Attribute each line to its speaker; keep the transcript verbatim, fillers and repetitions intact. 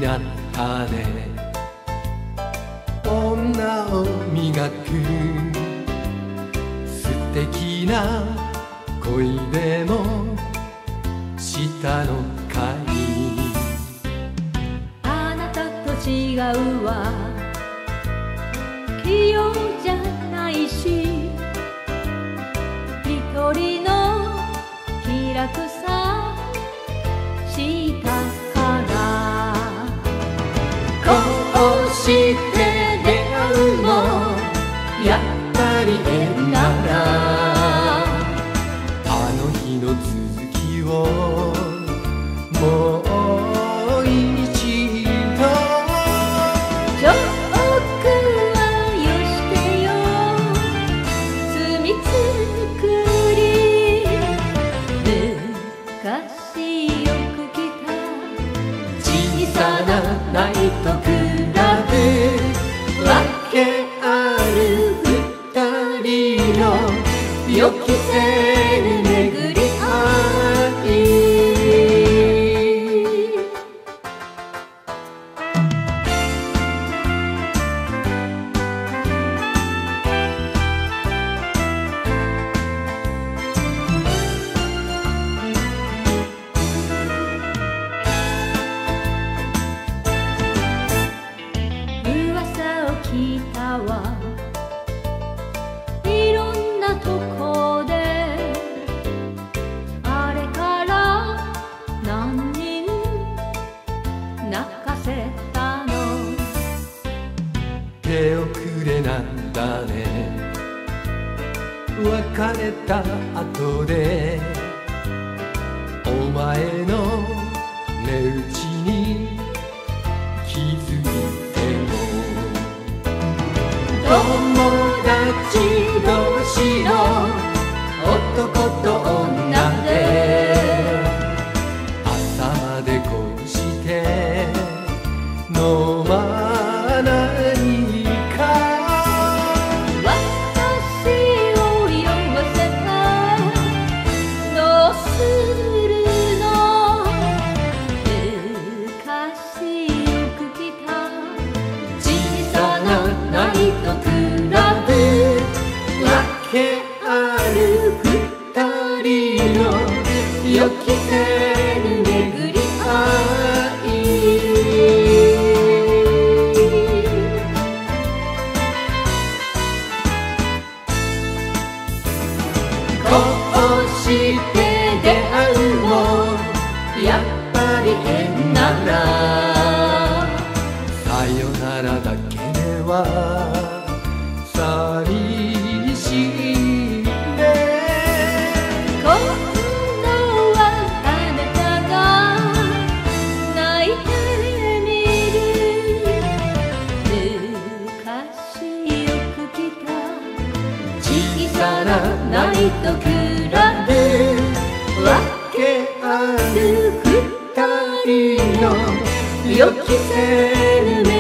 Speaker 1: なったね。女を磨く素敵な恋でも下の階、
Speaker 2: あなたと違うわ、器用じゃないし、一人の気楽さしたから、
Speaker 1: こうして出会うもやっぱり縁なら、あの日の続きをもう一度
Speaker 2: ちょっくはよしてよ、住み作り昔よく来た
Speaker 1: 小さなナイトクラブ、わけある二人の予期せぬ巡り合い。
Speaker 2: 噂を聞いたわ、いろんなとこで、あれから何人泣かせたの。
Speaker 1: 手遅れなんだね、別れた後でお前の値打ちに気づいても、友達同士の男と女で朝までこうして飲まないか。
Speaker 2: 私を酔わせた、どうするの。昔よく来た
Speaker 1: 小さなナイトクラブ、わけある二人の予期せぬ巡り合い。こうして出会うもやっぱり縁なら、さよならだけでは寂しいね。
Speaker 2: 今度はあなたが泣いてみる。昔よく来た
Speaker 1: 小さなナイトクラブ、わけある二人の予期せぬ